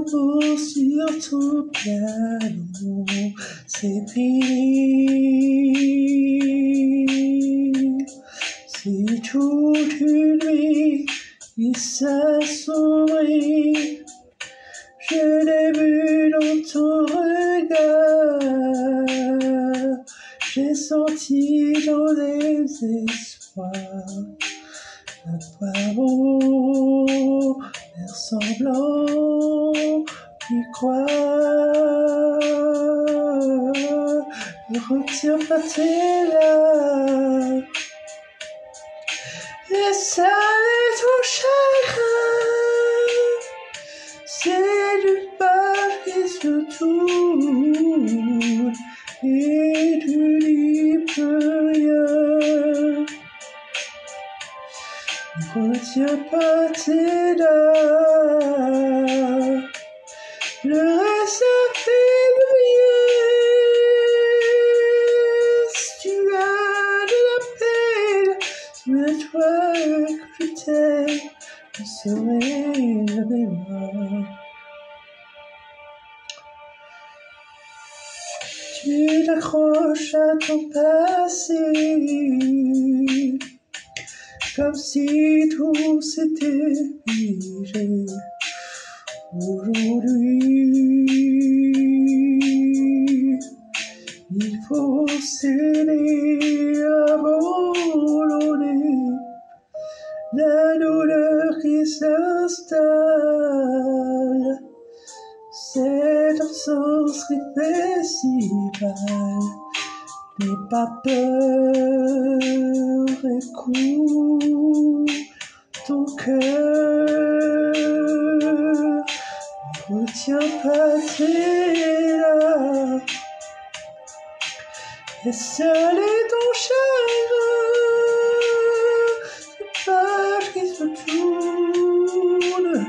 mots sur ton piano, c'est fini. C'est toute une nuit qui s'assombrit. Je l'ai vu dans ton regard, j'ai senti dans les espoirs. À quoi bon faire semblant d'y croire? Ne retiens pas tes larmes, laisse aller ton chagrin. C'est d'une page qui se tourne et tu n'y peux rien. Ne retiens pas tes larmes, le reste a fait le bien. Si tu as de la peine, souviens-toi que je t'aime, je serai jamais loin. Tu t'accroches à ton passé, comme si tout s'était figé. Aujourd'hui, il faut s'aimer, abandonner la douleur qui s'installe. Cette absence qui fait si mal. N'aie pas peur, écoute ton cœur. Ne retiens pas tes larmes, laisse aller ton chagrin. Cette page qui se tourne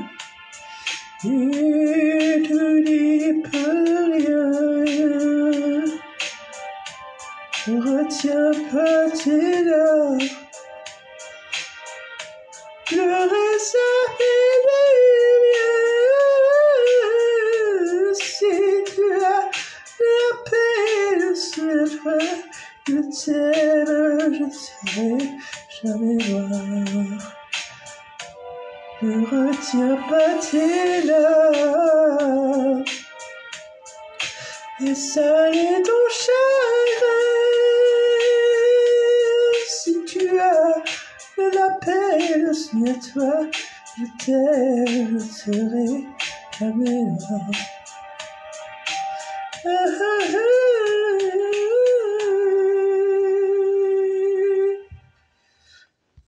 et tu n'y peux rien. Ne retiens pas tes larmes, le reste a fait le bien. Si tu as la peine, souviens-toi que je t'aime, je serai jamais loin. Ne retiens pas tes larmes, laisse aller ton chagrin. Si tu as de la peine, souviens-toi, je t'aime, je serai jamais loin.